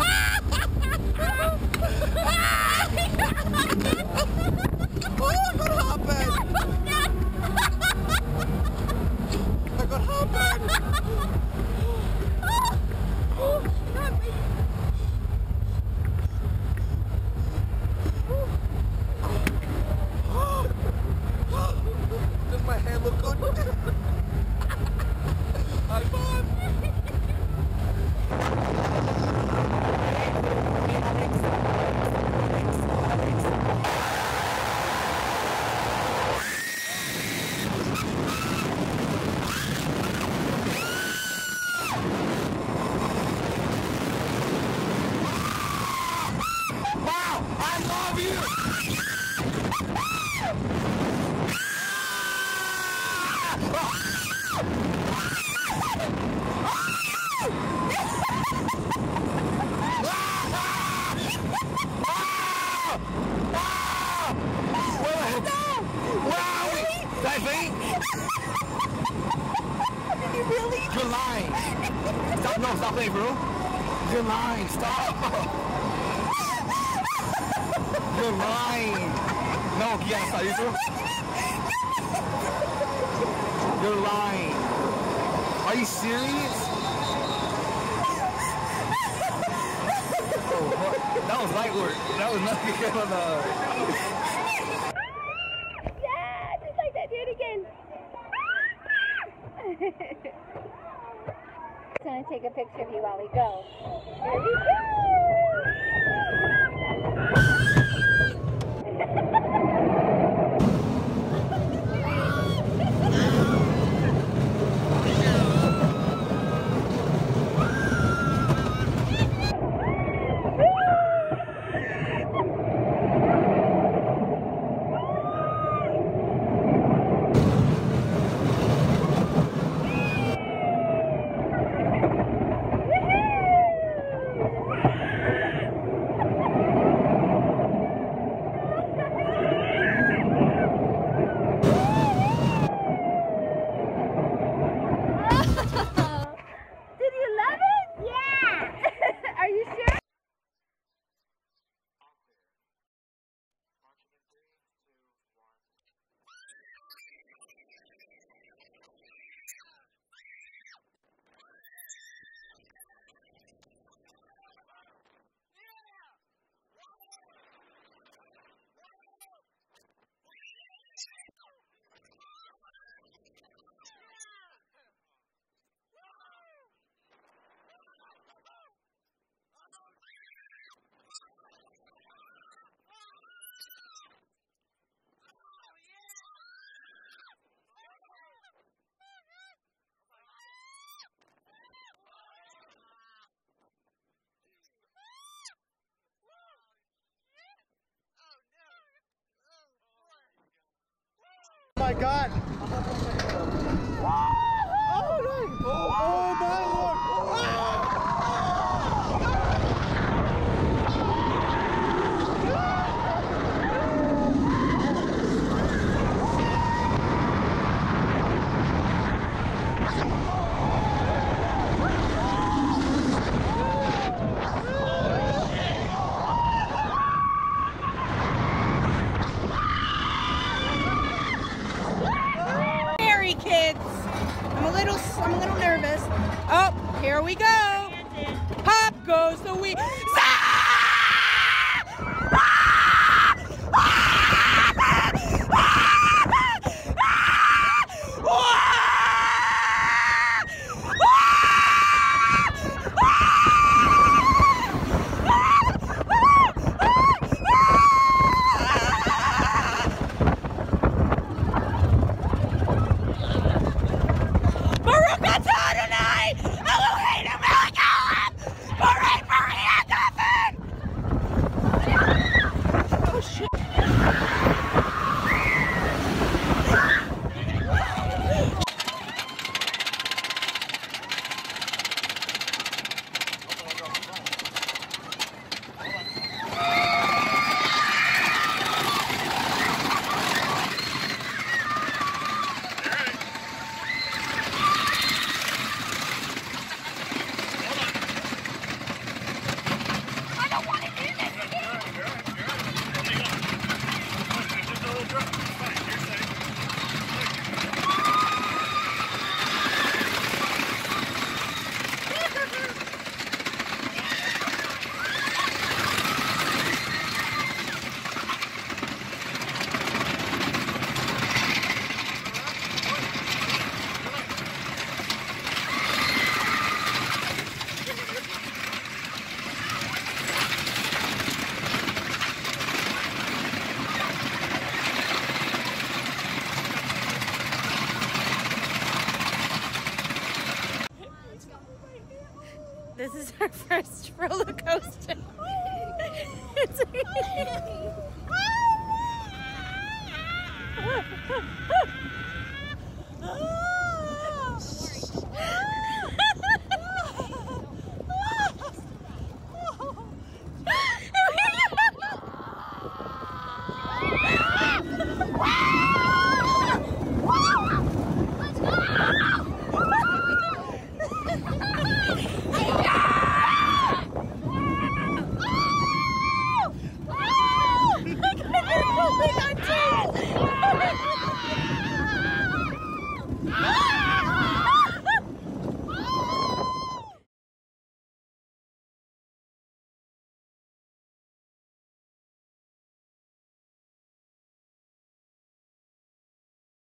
Does my hand look good? High five! Wow! I love you! Did I faint? Did you really? You're lying. Stop, no, stop playing, bro. You're lying, stop. You're lying. No, yeah, stop, you bro. You're lying. Are you serious? Oh, what? That was light work. That was nothing good on the... I'm gonna take a picture of you while we go. Here we go! Oh my God! Oh my Lord! Kids, I'm a little nervous. Oh, here we go. Pop goes the wheel. Tonight! Elohim, America! Marie, Marie, roller coaster. It's